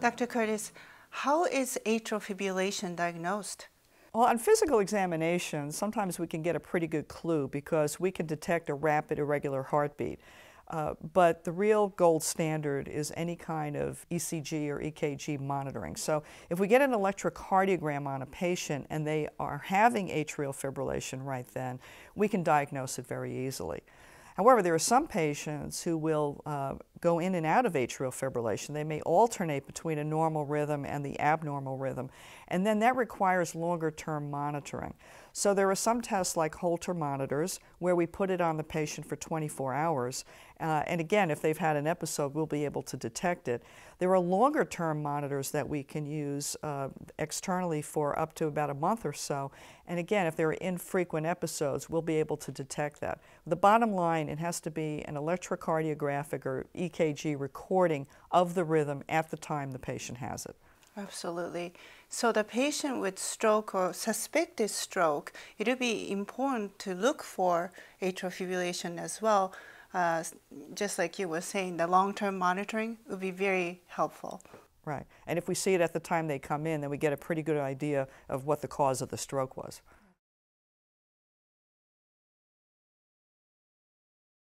Dr. Curtis, how is atrial fibrillation diagnosed? Well, on physical examination, sometimes we can get a pretty good clue because we can detect a rapid irregular heartbeat. But the real gold standard is any kind of ECG or EKG monitoring. So if we get an electrocardiogram on a patient and they are having atrial fibrillation right then, we can diagnose it very easily. However, there are some patients who will go in and out of atrial fibrillation. They may alternate between a normal rhythm and the abnormal rhythm, and then that requires longer-term monitoring. So there are some tests like Holter monitors where we put it on the patient for 24 hours, and again, if they've had an episode, we'll be able to detect it. There are longer-term monitors that we can use externally for up to about a month or so, and again, if there are infrequent episodes, we'll be able to detect that. The bottom line, it has to be an electrocardiographic or EKG recording of the rhythm at the time the patient has it. Absolutely. So the patient with stroke or suspected stroke, it would be important to look for atrial fibrillation as well. Just like you were saying, the long-term monitoring would be very helpful. Right. And if we see it at the time they come in, then we get a pretty good idea of what the cause of the stroke was.